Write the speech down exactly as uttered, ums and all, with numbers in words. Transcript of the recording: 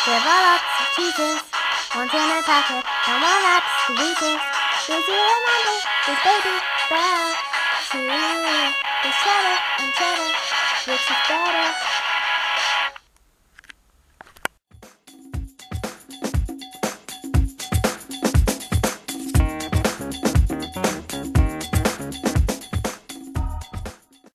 There are lots of cheeses, one's in a packet, and one that's the weakest. Did you remember this baby bell? Two, the cheddar and cheddar, which is better?